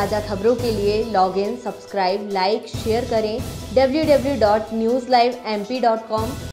ताज़ा खबरों के लिए log in, subscribe, like, share करें www.newslivemp.com।